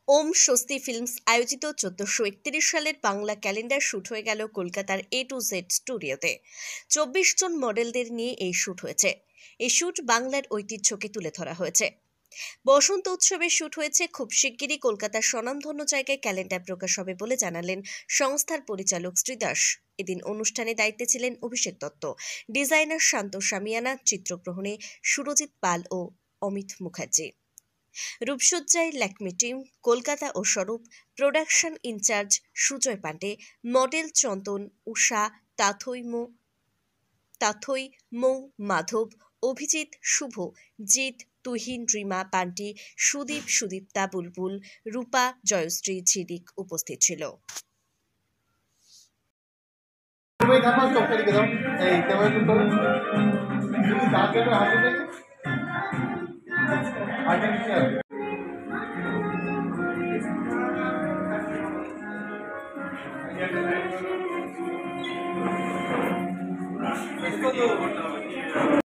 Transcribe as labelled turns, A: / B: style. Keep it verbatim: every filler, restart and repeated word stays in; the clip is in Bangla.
A: ওম স্বস্তি ফিল্মস আয়োজিত চোদ্দশো একত্রিশ সালের বাংলা ক্যালেন্ডার শুট হয়ে গেল কলকাতার এ টু জেড স্টুডিওতে। চব্বিশ জন মডেলদের নিয়ে এই শুট হয়েছে। এই শুট বাংলার ঐতিহ্যকে তুলে ধরা হয়েছে। বসন্ত উৎসবে শুট হয়েছে। খুব শিগগিরই কলকাতার স্বনামধন্য জায়গায় ক্যালেন্ডার প্রকাশ হবে বলে জানালেন সংস্থার পরিচালক শ্রী দাস। এদিন অনুষ্ঠানে দায়িত্বে ছিলেন অভিষেক দত্ত, ডিজাইনার শান্ত সামিয়ানা, চিত্রগ্রহণে সুরজিৎ পাল ও অমিত মুখার্জি। রূপসজ্জায় ল্যাকমি টিম, কলকাতা ও Swarup, production in-charge Sujay Pandey, model Chandan, Usha, Tathoi Mo Tathoi Mou Madhab, Abhijit, Shubho, Jit, Tuhin, Rima, Panti, Sudip, Sudipta, Bulbul, Rupa, Jayashree, Jhilik উপস্থিত ছিল।
B: Esto